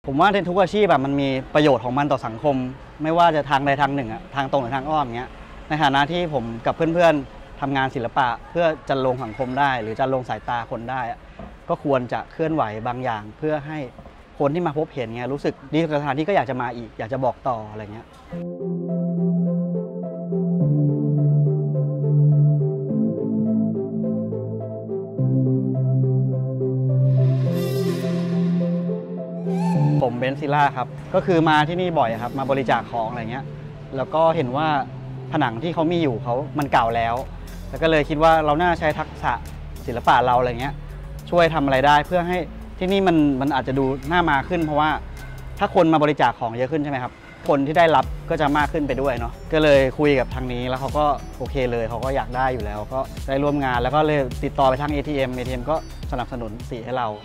ผมว่าในทุกอาชีพมันมีประโยชน์ของมันต่อสังคมไม่ว่าจะทางใดทางหนึ่งทางตรงหรือทางอ้อมเงี้ยในฐานะที่ผมกับเพื่อนๆทำงานศิลปะเพื่อจะลงสังคมได้หรือจะลงสายตาคนได้ก็ควรจะเคลื่อนไหวบางอย่างเพื่อให้คนที่มาพบเห็นเงี้ยรู้สึกดีกับสถานที่ก็อยากจะมาอีกอยากจะบอกต่ออะไรเงี้ยผมเบนซิล่าครับก็คือมาที่นี่บ่อยครับมาบริจาคของอะไรเงี้ยแล้วก็เห็นว่าผนังที่เขามีอยู่มันเก่าแล้วก็เลยคิดว่าเราน่าใช้ทักษะศิลปะเราอะไรเงี้ยช่วยทำอะไรได้เพื่อให้ที่นี่มันอาจจะดูน่ามาขึ้นเพราะว่าถ้าคนมาบริจาคของเยอะขึ้นใช่ไหมครับคนที่ได้รับก็จะมากขึ้นไปด้วยเนาะก็เลยคุยกับทางนี้แล้วเขาก็โอเคเลยเขาก็อยากได้อยู่แล้วก็ได้ร่วมงานแล้วก็เลยติดต่อไปทาง ATM ก็สนับสนุนสีให้เรา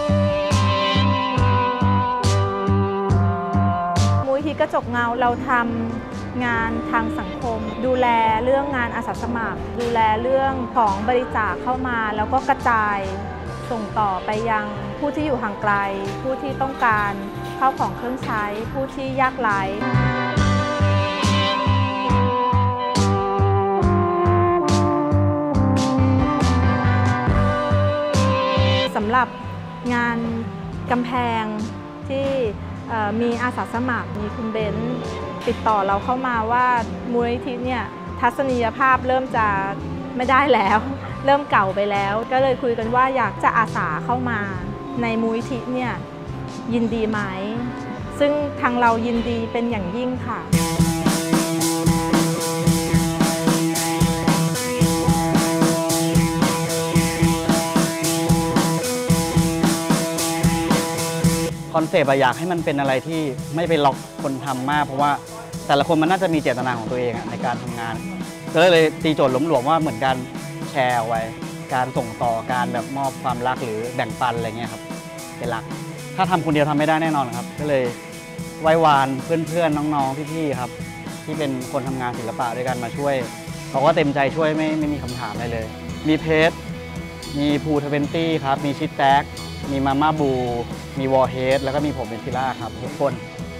มูลนิธิกระจกเงาเราทำงานทางสังคมดูแลเรื่องงานอาสาสมัครดูแลเรื่องของบริจาคเข้ามาแล้วก็กระจายส่งต่อไปยังผู้ที่อยู่ห่างไกลผู้ที่ต้องการข้าวของเครื่องใช้ผู้ที่ยากไร้สำหรับงานกำแพงที่มีอาสาสมัครมีคุณเบนติดต่อเราเข้ามาว่ามูลนิธิเนี่ยทัศนียภาพเริ่มจะไม่ได้แล้วเริ่มเก่าไปแล้วก็เลยคุยกันว่าอยากจะอาสาเข้ามาในมูลนิธิเนี่ยยินดีไหมซึ่งทางเรายินดีเป็นอย่างยิ่งค่ะคอนเซปต์อยากให้มันเป็นอะไรที่ไม่ไปล็อกคนทำมากเพราะว่าแต่ละคนมันน่าจะมีเจตนาของตัวเองในการทำงานก็เลยตีโจทย์หลวมๆว่าเหมือนการแชร์เอาไว้การส่งต่อการแบบมอบความรักหรือแบ่งปันอะไรเงี้ยครับเป็นหลักถ้าทำคนเดียวทำไม่ได้แน่นอนครับก็เลยไหว้วานเพื่อนๆน้องๆพี่ๆครับที่เป็นคนทำงานศิลปะด้วยกันมาช่วยเขาก็เต็มใจช่วยไม่มีคำถามอะไรเลยมีเพจมีพู20ครับมีชิดแท็กมีมาม่าบูมีวอร์เฮดแล้วก็มีผมเป็นซิล่าครับทุกคน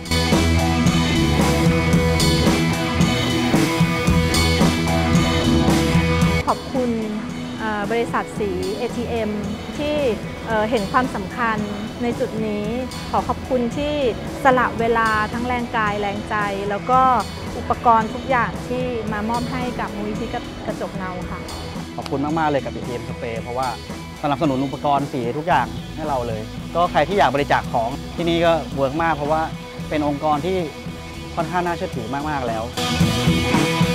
ขอบคุณบริษัทสี ATM ที่เห็นความสำคัญในจุดนี้ขอบคุณที่สละเวลาทั้งแรงกายแรงใจแล้วก็อุปกรณ์ทุกอย่างที่มามอบให้กับมูลนิธิกระจกเงาค่ะขอบคุณมากๆเลยกับ ATM Space เพราะว่าสนับสนุนอุปกรณ์สีทุกอย่างให้เราเลยก็ใครที่อยากบริจาคของที่นี่ก็เวิร์กมากเพราะว่าเป็นองค์กรที่ค่อนข้างน่าเชื่อถือมากๆแล้ว